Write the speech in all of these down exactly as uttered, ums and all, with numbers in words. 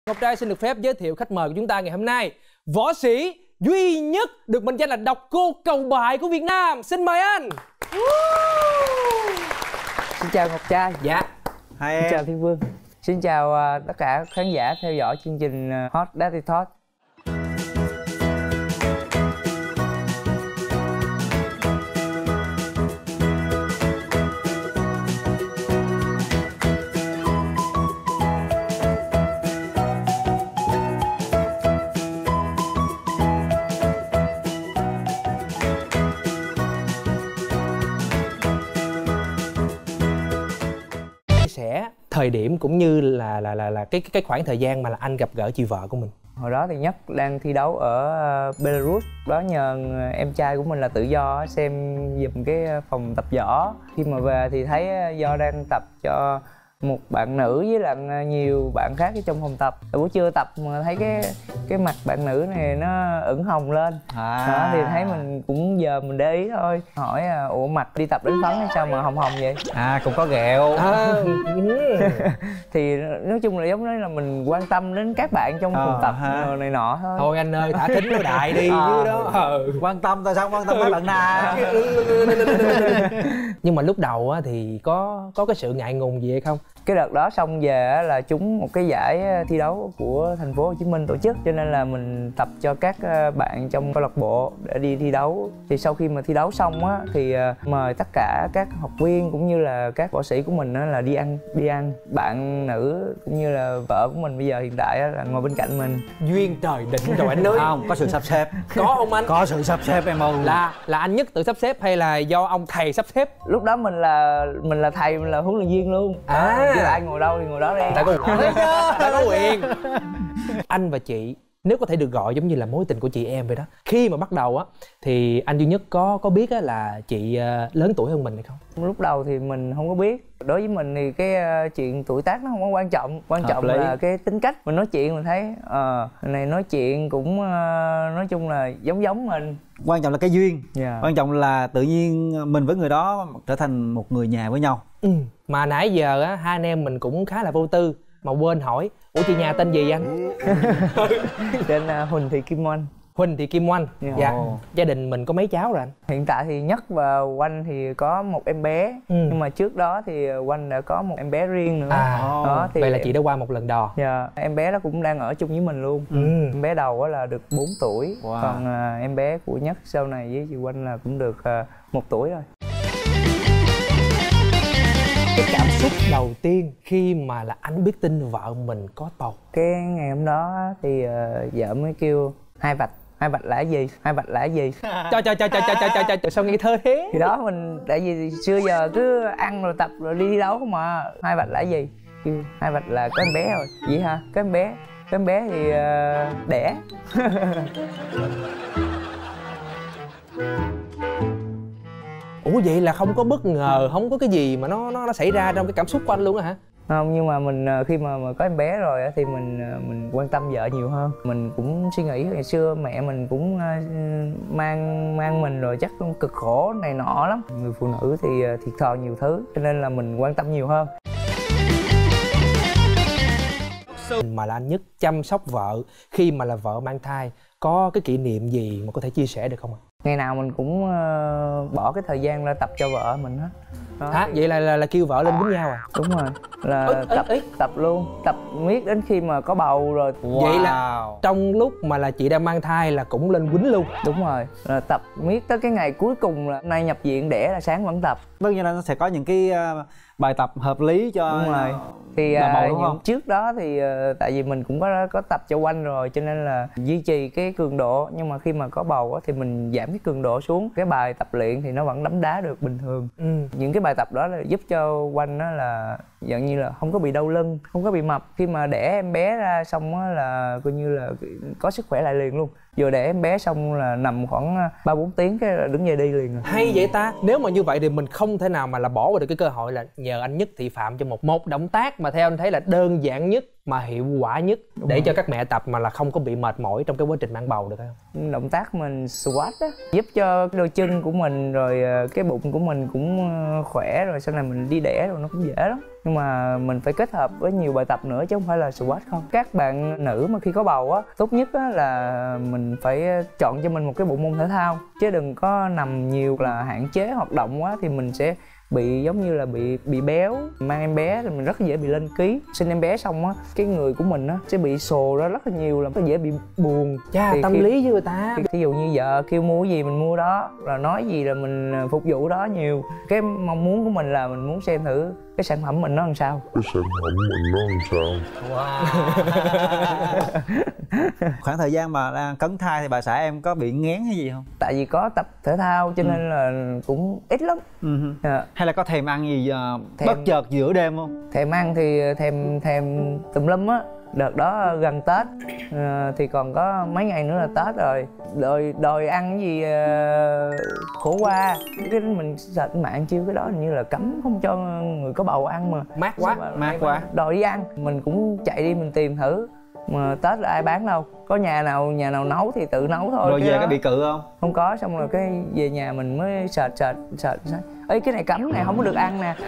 Ngọc Trai xin được phép giới thiệu khách mời của chúng ta ngày hôm nay, võ sĩ duy nhất được mệnh danh là độc cô cầu bại của Việt Nam. Xin mời anh. Xin chào Ngọc Trai. Dạ. Hai em. Xin chào Thiên Vương. Xin chào uh, tất cả khán giả theo dõi chương trình uh, Hot Daddy Talk. Sẽ thời điểm cũng như là là là là cái cái khoảng thời gian mà là anh gặp gỡ chị vợ của mình. Hồi đó thì Nhất đang thi đấu ở Belarus, đó nhờ em trai của mình là Tự Do xem giùm cái phòng tập võ. Khi mà về thì thấy Do đang tập cho một bạn nữ với lại nhiều bạn khác ở trong phòng tập. Buổi trưa tập mà thấy cái cái mặt bạn nữ này nó ửng hồng lên, à. Đó thì thấy mình cũng giờ mình để ý thôi. Hỏi ủa mặt đi tập đánh phấn hay sao mà hồng hồng vậy? À cũng có ghẹo. À. Thì nói chung là giống như là mình quan tâm đến các bạn trong phòng tập ha. Này nọ thôi. Thôi anh ơi, thả thính nó đại đi à. Chứ đó. Ừ. Quan tâm tại sao không quan tâm mấy bạn nào? Nhưng mà lúc đầu á thì có có cái sự ngại ngùng gì hay không? Cái đợt đó xong về là trúng một cái giải thi đấu của thành phố Hồ Chí Minh tổ chức, cho nên là mình tập cho các bạn trong câu lạc bộ để đi thi đấu. Thì sau khi mà thi đấu xong á thì mời tất cả các học viên cũng như là các võ sĩ của mình á là đi ăn đi ăn. Bạn nữ cũng như là vợ của mình bây giờ hiện tại á là ngồi bên cạnh mình. Duyên trời định rồi anh nói. Không, có sự sắp xếp. Có không anh? Có sự sắp xếp em ơi. Là là anh Nhất tự sắp xếp hay là do ông thầy sắp xếp? Lúc đó mình là mình là thầy, mình là huấn luyện viên luôn. À. Với lại ai ngồi đâu thì ngồi đó đi. Tại có quyền. Tại có quyền. Anh và chị nếu có thể được gọi giống như là mối tình của chị em vậy đó. Khi mà bắt đầu á thì anh duy nhất có có biết á là chị uh, lớn tuổi hơn mình hay không? Lúc đầu thì mình không có biết. Đối với mình thì cái uh, chuyện tuổi tác nó không có quan trọng. Quan trọng là cái tính cách mình nói chuyện. Mình thấy ờ uh, này nói chuyện cũng uh, nói chung là giống giống mình. Quan trọng là cái duyên. Yeah. Quan trọng là tự nhiên mình với người đó trở thành một người nhà với nhau. Ừ. Mà nãy giờ á hai anh em mình cũng khá là vô tư mà quên hỏi ủa chị nhà tên gì anh? Tên uh, Huỳnh Thị Kim Oanh. Huỳnh Thị Kim Oanh. Yeah. Dạ. Gia đình mình có mấy cháu rồi anh? Hiện tại thì Nhất và Oanh thì có một em bé. Ừ. Nhưng mà trước đó thì Oanh đã có một em bé riêng nữa. À. Đó, thì vậy là chị đã qua một lần đò. Dạ. Em bé đó cũng đang ở chung với mình luôn. Ừ. Em bé đầu là được bốn tuổi. Wow. Còn uh, em bé của Nhất sau này với chị Oanh là cũng được uh, một tuổi rồi. Cái cảm xúc đầu tiên khi mà là anh biết tin vợ mình có bầu? Cái ngày hôm đó thì uh, vợ mới kêu hai vạch. Hai vạch là cái gì? Hai vạch là cái gì? Trời trời trời trời trời trời trời trời sao nghi thơ thế? Thì đó mình tại vì xưa giờ cứ ăn rồi tập rồi đi thi đấu không mà. Hai vạch là cái gì? Kêu hai vạch là có em bé rồi. Vậy hả? Có em bé. Có em bé thì uh, đẻ. Ủa vậy là không có bất ngờ, không có cái gì mà nó nó nó xảy ra trong cái cảm xúc của anh luôn á hả? Không, nhưng mà mình khi mà, mà có em bé rồi thì mình mình quan tâm vợ nhiều hơn. Mình cũng suy nghĩ ngày xưa mẹ mình cũng mang mang mình rồi chắc cũng cực khổ này nọ lắm. Người phụ nữ thì thiệt thòi nhiều thứ cho nên là mình quan tâm nhiều hơn. Mà là anh Nhất chăm sóc vợ khi mà là vợ mang thai, có cái kỷ niệm gì mà có thể chia sẻ được không ạ? Ngày nào mình cũng uh, bỏ cái thời gian ra tập cho vợ mình hết. Hả? Thì... Vậy là, là là kêu vợ lên quýnh nhau à? Đúng rồi, là ê, tập ê, ê. tập luôn, tập miết đến khi mà có bầu rồi. Wow. Vậy là trong lúc mà là chị đang mang thai là cũng lên quýnh luôn? Đúng rồi, là tập miết tới cái ngày cuối cùng là hôm nay nhập viện đẻ là sáng vẫn tập. Tất nhiên là nó sẽ có những cái uh, bài tập hợp lý cho. Đúng rồi. Thì uh, những trước đó thì uh, tại vì mình cũng có có tập cho Oanh rồi cho nên là duy trì cái cường độ, nhưng mà khi mà có bầu á, thì mình giảm cái cường độ xuống. Cái bài tập luyện thì nó vẫn đấm đá được bình thường. Ừ. Những cái bài tập đó là giúp cho Oanh á là dạng như là không có bị đau lưng, không có bị mập. Khi mà đẻ em bé ra xong á là coi như là có sức khỏe lại liền luôn. Vừa đẻ em bé xong là nằm khoảng ba bốn tiếng cái là đứng dậy đi liền rồi. Hay vậy ta. Nếu mà như vậy thì mình không thể nào mà là bỏ qua được cái cơ hội là nhờ anh Nhất thị phạm cho một một động tác mà theo anh thấy là đơn giản nhất mà hiệu quả nhất. Đúng để rồi. Cho các mẹ tập mà là không có bị mệt mỏi trong cái quá trình mang bầu được không? Động tác mình squat á, giúp cho đôi chân của mình rồi cái bụng của mình cũng khỏe, rồi sau này mình đi đẻ rồi nó cũng dễ lắm. nhưng mà mình phải kết hợp với nhiều bài tập nữa chứ không phải là squat không. Các bạn nữ mà khi có bầu á, tốt nhất á là mình phải chọn cho mình một cái bộ môn thể thao, chứ đừng có nằm nhiều là hạn chế hoạt động quá thì mình sẽ bị giống như là bị bị béo. Mang em bé thì mình rất dễ bị lên ký. Sinh em bé xong á, cái người của mình á sẽ bị sồ ra rất là nhiều, làm rất dễ bị buồn. Chà, thì tâm khi, lý với người ta. ví dụ như vợ kêu mua gì mình mua đó, rồi nói gì là mình phục vụ đó nhiều. Cái mong muốn của mình là mình muốn xem thử cái sản phẩm mình nó làm sao. Cái sản phẩm mình nó làm sao. Wow. Khoảng thời gian mà đang cấn thai thì bà xã em có bị nghén hay gì không? Tại vì có tập thể thao cho Ừ. nên là cũng ít lắm. Ừ. À, Hay là có thèm ăn gì uh, Thèm- bất chợt giữa đêm không? thèm ăn thì thèm thèm tùm lum á. Đợt đó gần Tết à, thì còn có mấy ngày nữa là Tết rồi, đòi đòi ăn cái gì uh, khổ qua. Cái mình search mạng chiêu cái đó hình như là cấm không cho người có bầu ăn mà. Mát quá. Sao mà mát lại quá. đòi đi ăn. Mình cũng chạy đi mình tìm thử, mà Tết là ai bán đâu, có nhà nào nhà nào nấu thì tự nấu thôi. Rồi cái về đó có bị cự không? không có. Xong rồi cái về nhà mình mới search search search ấy cái này cấm này, không có được ăn nè.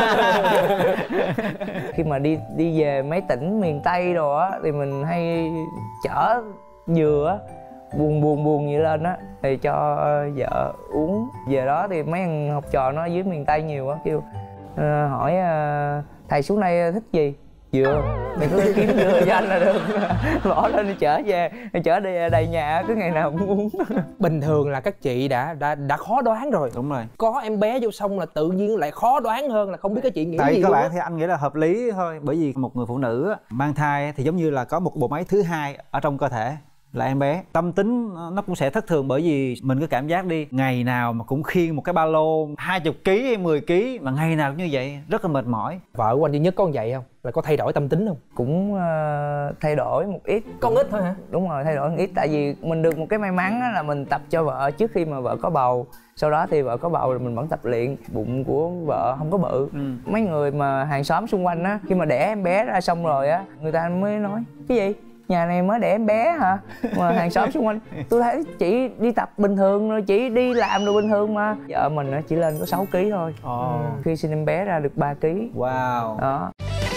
Khi mà đi đi về mấy tỉnh miền Tây rồi á thì mình hay chở dừa á, buồn buồn buồn vậy lên á thì cho vợ uống. Về đó thì mấy thằng học trò nó ở dưới miền Tây nhiều á, kêu uh, hỏi uh, thầy xuống đây thích gì? Dừa. Mày cứ kiếm dừa cho anh là được. Bỏ lên đi chở về, chở đi đầy nhà cứ ngày nào cũng uống. Bình thường là các chị đã đã đã khó đoán rồi. Đúng rồi. Có em bé vô xong là tự nhiên lại khó đoán hơn, là không biết các chị nghĩ Tại gì các luôn bạn á. thì anh nghĩ là hợp lý thôi. Bởi vì một người phụ nữ á, mang thai thì giống như là có một bộ máy thứ hai ở trong cơ thể là em bé. Tâm tính nó cũng sẽ thất thường, bởi vì mình cứ cảm giác đi, ngày nào mà cũng khiêng một cái ba lô hai mươi ký hay mười ký mà ngày nào cũng như vậy, rất là mệt mỏi. Vợ của anh duy nhất có vậy không? Là có thay đổi tâm tính không? Cũng uh, thay đổi một ít. Con ít thôi hả? Đúng rồi, thay đổi một ít. Tại vì mình được một cái may mắn là mình tập cho vợ trước khi mà vợ có bầu. Sau đó thì vợ có bầu rồi mình vẫn tập luyện. Bụng của vợ không có bự. Ừ. Mấy người mà hàng xóm xung quanh á, khi mà đẻ em bé ra xong rồi á, người ta mới nói cái gì? Nhà này mới đẻ em bé hả? Mà hàng xóm xung quanh, tôi thấy chị đi tập bình thường rồi, chị đi làm rồi bình thường mà. Vợ mình chỉ lên có sáu ký thôi. Ồ. Ừ. Khi sinh em bé ra được ba ký. Wow. Đó.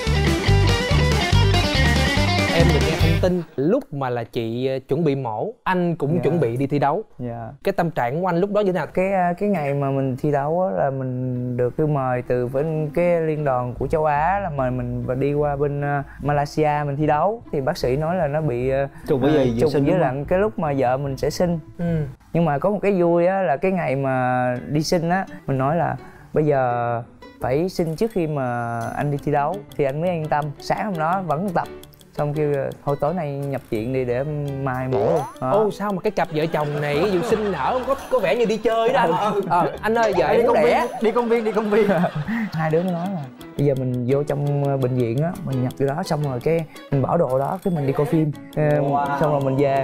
Em được nghe thông tin lúc mà là chị chuẩn bị mổ, anh cũng Dạ. chuẩn bị đi thi đấu. Dạ. Cái tâm trạng của anh lúc đó như thế nào? Cái cái ngày mà mình thi đấu á là mình được thư mời từ bên cái liên đoàn của châu Á là mời mình và đi qua bên uh, Malaysia mình thi đấu. Thì bác sĩ nói là nó bị uh, Trùng với gì? trùng Sinh với đúng lại cái lúc mà vợ mình sẽ sinh. Ừ. Nhưng mà có một cái vui á là cái ngày mà đi sinh á, mình nói là bây giờ phải sinh trước khi mà anh đi thi đấu thì anh mới yên tâm. Sáng hôm đó vẫn tập, xong kêu thôi tối nay nhập viện đi để mai mổ luôn. Đó. Ô sao mà cái cặp vợ chồng này ví dụ sinh nở có có vẻ như đi chơi đó anh. Ờ, anh ơi giờ em muốn đẻ. Đi công viên, đi công viên. Hai đứa mới nói là bây giờ mình vô trong bệnh viện á, mình nhập vô đó xong rồi cái mình bỏ đồ đó, cái mình đi coi phim. Wow. Xong rồi mình về.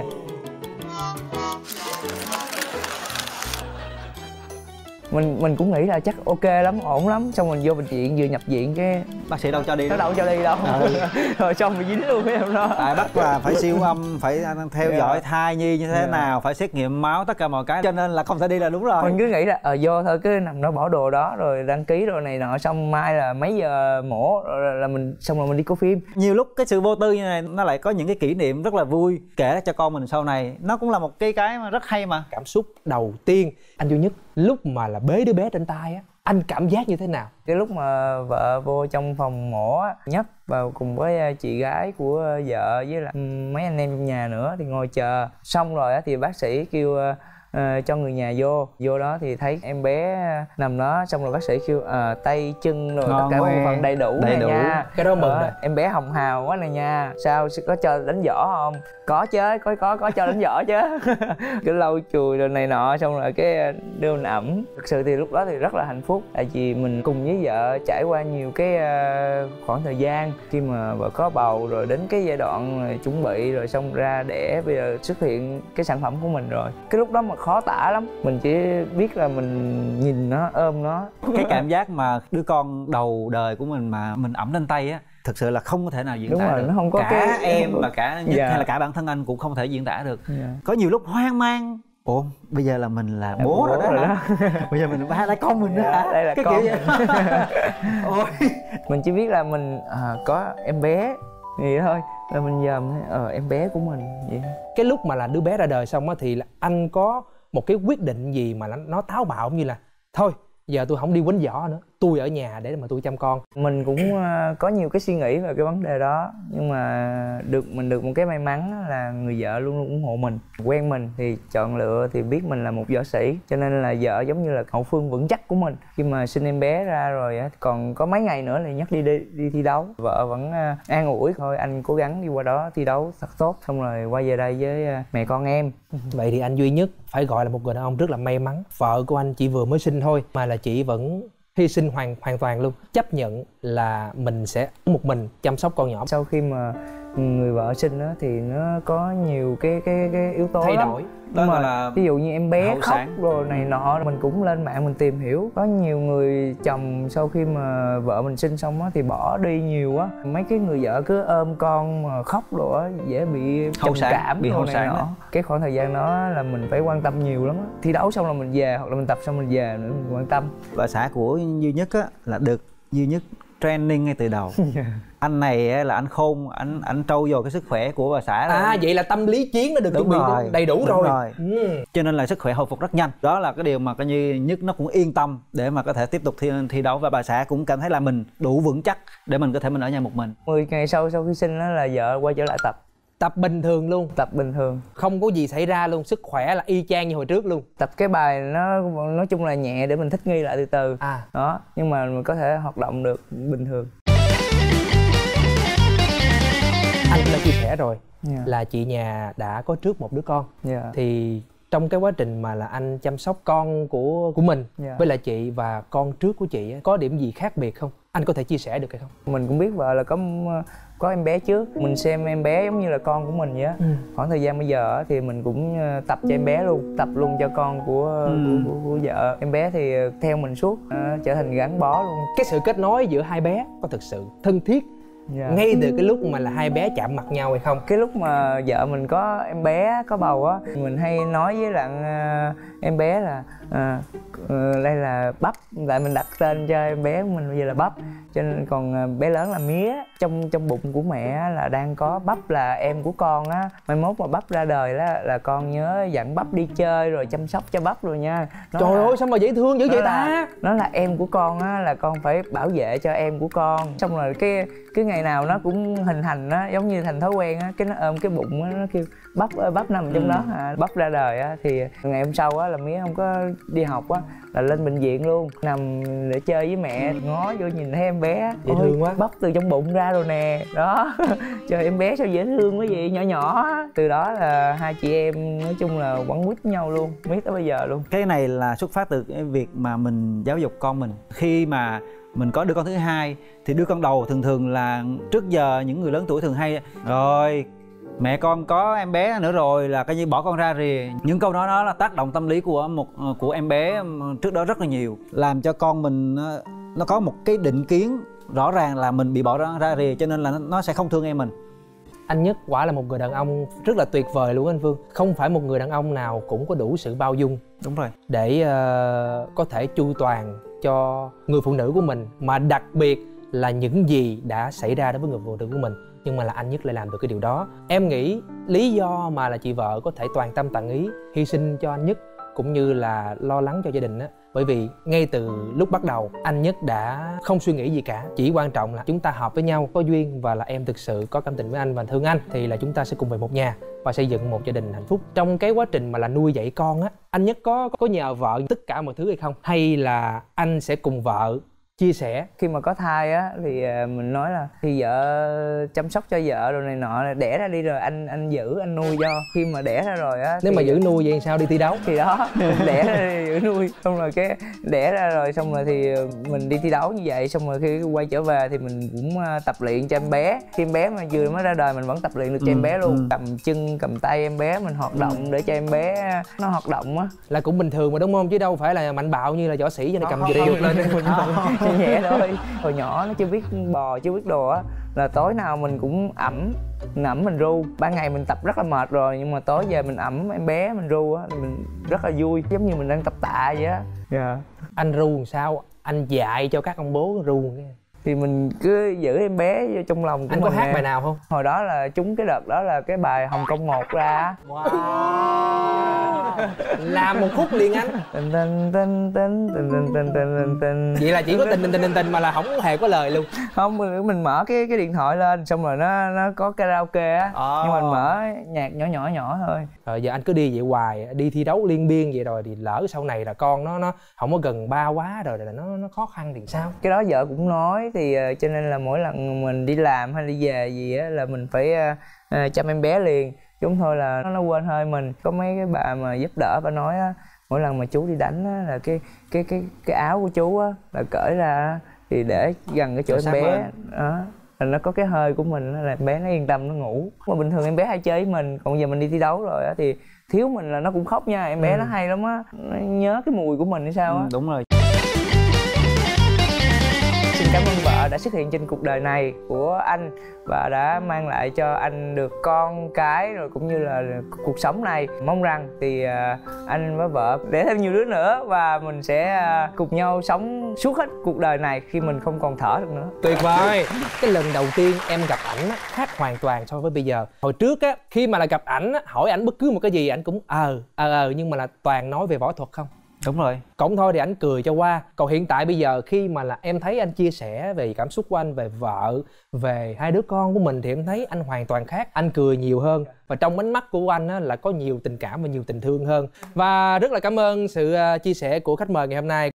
mình mình cũng nghĩ là chắc ok lắm, ổn lắm. Xong mình vô bệnh viện vừa nhập viện cái Bác sĩ đâu cho đi. nó đâu cho đi đâu. Ừ. Rồi xong bị dính luôn cái em đó. Tại bắt là phải siêu âm, phải theo Dạ. dõi thai nhi như thế Dạ. nào, phải xét nghiệm máu, tất cả mọi cái, cho nên là không thể đi là đúng rồi. Mình cứ nghĩ là ờ vô thôi, cứ nằm đó bỏ đồ đó rồi đăng ký rồi này nọ, xong mai là mấy giờ mổ rồi là mình xong rồi mình đi coi phim. Nhiều lúc cái sự vô tư như này nó lại có những cái kỷ niệm rất là vui kể cho con mình sau này, nó cũng là một cái cái mà rất hay mà. Cảm xúc đầu tiên anh duy nhất lúc mà là bế đứa bé trên tay á, anh cảm giác như thế nào? Cái lúc mà vợ vô trong phòng mổ á, Nhất vào cùng với chị gái của vợ với lại mấy anh em trong nhà nữa thì ngồi chờ. Xong rồi á thì bác sĩ kêu uh, cho người nhà vô. Vô đó thì thấy em bé nằm đó, xong rồi bác sĩ kêu uh, tay chân rồi Ngon tất cả bộ ngoe. phận đầy đủ Đầy này đủ. nha. Cái đó mừng Ờ, rồi. em bé hồng hào quá này nha. Sao có cho đánh võ không? Có chứ, có có có cho đánh võ chứ. Cái lau chùi rồi này nọ, xong rồi cái đưa mình ẩm. Thực sự thì lúc đó thì rất là hạnh phúc, tại vì mình cùng với vợ trải qua nhiều cái uh, khoảng thời gian. Khi mà vợ có bầu rồi đến cái giai đoạn rồi chuẩn bị rồi xong ra đẻ, bây giờ xuất hiện cái sản phẩm của mình rồi. Cái lúc đó mà khó tả lắm, mình chỉ biết là mình nhìn nó, ôm nó. Cái cảm giác mà đứa con đầu đời của mình mà mình ẵm lên tay á, thực sự là không có thể nào diễn Đúng tả rồi, được. nó không có cả cái- em và cả Nhất Dạ. hay là cả bản thân anh cũng không thể diễn tả được. Dạ. Có nhiều lúc hoang mang ủa bây giờ là mình là Là bố, bố rồi đó, rồi hả? Bây giờ mình ba là con mình Dạ, hả? đây là cái con. kiểu vậy. Ôi. Mình chỉ biết là mình à, có em bé vậy thôi, là mình dòm thấy ờ em bé của mình vậy. Cái lúc mà là đứa bé ra đời xong á thì là anh có một cái quyết định gì mà nó, nó táo bạo như là thôi giờ tôi không đi quýnh giỏ nữa, tôi ở nhà để mà tôi chăm con. Mình cũng uh, có nhiều cái suy nghĩ về cái vấn đề đó, nhưng mà được mình được một cái may mắn là người vợ luôn luôn ủng hộ mình, quen mình thì chọn lựa thì biết mình là một võ sĩ, cho nên là vợ giống như là hậu phương vững chắc của mình. Khi mà sinh em bé ra rồi á, còn có mấy ngày nữa thì nhắc đi đi, đi thi đấu, vợ vẫn uh, an ủi thôi anh cố gắng đi qua đó thi đấu thật tốt, xong rồi quay về đây với uh, mẹ con em. Vậy thì anh duy nhất phải gọi là một người đàn ông rất là may mắn. Vợ của anh chỉ vừa mới sinh thôi mà là chị vẫn hy sinh hoàn hoàn toàn luôn, chấp nhận là mình sẽ một mình chăm sóc con nhỏ. Sau khi mà người vợ sinh á thì nó có nhiều cái cái cái yếu tố Thay lắm. đổi. Đó Nhưng mà là ví dụ như em bé hậu khóc sản. rồi này nọ, mình cũng lên mạng mình tìm hiểu. Có nhiều người chồng sau khi mà vợ mình sinh xong á thì bỏ đi nhiều á. Mấy cái người vợ cứ ôm con mà khóc rồi á, dễ bị Hậu trầm sản, cảm bị đồ hậu này sản nọ. đó. Cái khoảng thời gian đó là mình phải quan tâm nhiều lắm á. Thi đấu xong là mình về, hoặc là mình tập xong mình về nữa mình quan tâm. bà xã của Duy Nhất á là được Duy Nhất training ngay từ đầu. Anh này á, là anh khôn, anh anh trau dồi cái sức khỏe của bà xã. À vậy là tâm lý chiến nó được Đúng chuẩn bị rồi, đầy đủ đúng rồi, rồi. Ừ. Cho nên là sức khỏe hồi phục rất nhanh. Đó là cái điều mà coi như Nhất nó cũng yên tâm để mà có thể tiếp tục thi, thi đấu, và bà xã cũng cảm thấy là mình đủ vững chắc để mình có thể mình ở nhà một mình. mười ngày sau sau khi sinh đó là vợ quay trở lại tập. Tập bình thường luôn, Tập bình thường. không có gì xảy ra luôn, sức khỏe là y chang như hồi trước luôn. Tập cái bài nó nói chung là nhẹ để mình thích nghi lại từ từ. À Đó, nhưng mà mình có thể hoạt động được bình thường. anh cũng đã chia sẻ rồi Yeah. là chị nhà đã có trước một đứa con. Yeah. Thì trong cái quá trình mà là anh chăm sóc con của của mình Yeah. với lại chị và con trước của chị á, có điểm gì khác biệt không? Anh có thể chia sẻ được hay không? Mình cũng biết vợ là có có em bé trước, mình xem em bé giống như là con của mình vậy á. Ừ. Khoảng thời gian bây giờ á, thì mình cũng tập cho em bé luôn, tập luôn cho con của Ừ. của, của, của vợ. Em bé thì theo mình suốt, à, trở thành gắn bó luôn. Cái sự kết nối giữa hai bé có thực sự thân thiết Yeah. ngay từ cái lúc mà là hai bé chạm mặt nhau hay không? Cái lúc mà vợ mình có em bé, có bầu á, mình hay nói với lại uh, em bé là uh, uh, đây là Bắp, tại mình đặt tên cho em bé của mình bây giờ là Bắp. Cho nên còn uh, bé lớn là Mía. Trong trong bụng của mẹ là đang có Bắp là em của con á. Mai mốt mà Bắp ra đời là là con nhớ dẫn Bắp đi chơi rồi chăm sóc cho Bắp rồi nha. Nó Trời là, ơi sao mà dễ thương dữ nó vậy là, ta? nó là em của con á, là con phải bảo vệ cho em của con. Xong rồi cái cái ngày nào nó cũng hình thành á, giống như thành thói quen á, cái nó ôm cái bụng á, nó kêu Bắp ơi Bắp nằm trong Ừ. đó à. Bắp ra đời á thì ngày hôm sau á là Mía không có đi học á, là lên bệnh viện luôn, nằm để chơi với mẹ, ngó vô nhìn thấy em bé. Dễ Ôi, thương quá. Bắp từ trong bụng ra rồi nè, đó. Trời em bé sao dễ thương quá vậy, nhỏ nhỏ á. Từ đó là hai chị em nói chung là quấn quýt nhau luôn, biết tới bây giờ luôn. Cái này là xuất phát từ cái việc mà mình giáo dục con mình. Khi mà mình có đứa con thứ hai thì đứa con đầu thường thường là trước giờ những người lớn tuổi thường hay rồi mẹ con có em bé nữa rồi là coi như bỏ con ra rìa. Những câu nói đó là tác động tâm lý của một của em bé trước đó rất là nhiều, làm cho con mình nó có một cái định kiến rõ ràng là mình bị bỏ ra, ra rìa, cho nên là nó sẽ không thương em mình. Anh Nhất quả là một người đàn ông rất là tuyệt vời luôn anh Vương. Không phải một người đàn ông nào cũng có đủ sự bao dung Đúng rồi. để uh, có thể chu toàn cho người phụ nữ của mình, mà đặc biệt là những gì đã xảy ra đối với người phụ nữ của mình, nhưng mà là anh Nhất lại làm được cái điều đó. Em nghĩ lý do mà là chị vợ có thể toàn tâm toàn ý hy sinh cho anh Nhất cũng như là lo lắng cho gia đình á, bởi vì ngay từ lúc bắt đầu anh Nhất đã không suy nghĩ gì cả, chỉ quan trọng là chúng ta hợp với nhau, có duyên và là em thực sự có cảm tình với anh và thương anh thì là chúng ta sẽ cùng về một nhà và xây dựng một gia đình hạnh phúc. Trong cái quá trình mà là nuôi dạy con á, anh Nhất có có nhờ vợ tất cả mọi thứ hay không, hay là anh sẽ cùng vợ chia sẻ? Khi mà có thai á thì mình nói là thì vợ chăm sóc cho vợ rồi này nọ, là đẻ ra đi rồi anh anh giữ anh nuôi cho. Khi mà đẻ ra rồi á Nếu thì... mà giữ nuôi vậy sao đi thi đấu? Thì đó, đẻ ra đi giữ nuôi, xong rồi cái đẻ ra rồi xong rồi thì mình đi thi đấu như vậy, xong rồi khi quay trở về thì mình cũng tập luyện cho em bé. Khi em bé mà vừa mới ra đời mình vẫn tập luyện được cho Ừ, em bé luôn. ừ. Cầm chân cầm tay em bé mình hoạt động để cho em bé nó hoạt động á. Là cũng bình thường mà đúng không, chứ đâu phải là mạnh bạo như là võ sĩ cho nên cầm dây dục lên. Nhẹ nhẹ thôi. Hồi nhỏ nó chưa biết bò chưa biết đồ á, là tối nào mình cũng ẵm mình ẵm mình ru. Ban ngày mình tập rất là mệt rồi nhưng mà tối về mình ẵm em bé mình ru á thì mình rất là vui, giống như mình đang tập tạ vậy á. Dạ. Anh ru làm sao? Anh dạy cho các ông bố ru nghe. Thì mình cứ giữ em bé vô trong lòng của Anh mình. có hát nè. bài nào không? Hồi đó là trúng cái đợt đó là cái bài Hồng Kông một ra. Wow. Làm một khúc liền anh. Tình tình tình tình tình tình tình tình tình. Vậy là chỉ có tình tình tình tình tình mà là không hề có lời luôn. Không, mình, mình mở cái cái điện thoại lên xong rồi nó nó có karaoke á. À. Nhưng mình mở nhạc nhỏ nhỏ nhỏ thôi. Rồi giờ anh cứ đi vậy hoài, đi thi đấu liên biên vậy rồi thì lỡ sau này là con nó nó không có gần ba quá rồi là nó nó khó khăn thì sao? Cái đó vợ cũng nói thì uh, cho nên là mỗi lần mình đi làm hay đi về gì á là mình phải uh, uh, chăm em bé liền. Chúng thôi là nó, nó quên hơi mình. Có mấy cái bà mà giúp đỡ bà nói á, mỗi lần mà chú đi đánh á là cái cái cái cái áo của chú á là cởi ra thì để gần cái chỗ em bé đó là nó có cái hơi của mình là em bé nó yên tâm nó ngủ. Mà bình thường em bé hay chơi với mình, còn giờ mình đi thi đấu rồi á thì thiếu mình là nó cũng khóc nha. Em bé ừ. nó hay lắm á, nó nhớ cái mùi của mình hay sao á. Ừ, đúng rồi. Xin cảm ơn vợ đã xuất hiện trên cuộc đời này của anh và đã mang lại cho anh được con cái rồi cũng như là cuộc sống này. Mong rằng thì anh với vợ để thêm nhiều đứa nữa và mình sẽ cùng nhau sống suốt hết cuộc đời này khi mình không còn thở được nữa. Tuyệt vời. Cái lần đầu tiên em gặp ảnh khác hoàn toàn so với bây giờ. Hồi trước á, khi mà là gặp ảnh hỏi ảnh bất cứ một cái gì ảnh cũng ờ ờ ờ nhưng mà là toàn nói về võ thuật không. Đúng rồi. Cũng thôi thì anh cười cho qua. Còn hiện tại bây giờ khi mà là em thấy anh chia sẻ về cảm xúc của anh, về vợ, về hai đứa con của mình thì em thấy anh hoàn toàn khác. Anh cười nhiều hơn và trong ánh mắt của anh á, là có nhiều tình cảm và nhiều tình thương hơn. Và rất là cảm ơn sự chia sẻ của khách mời ngày hôm nay.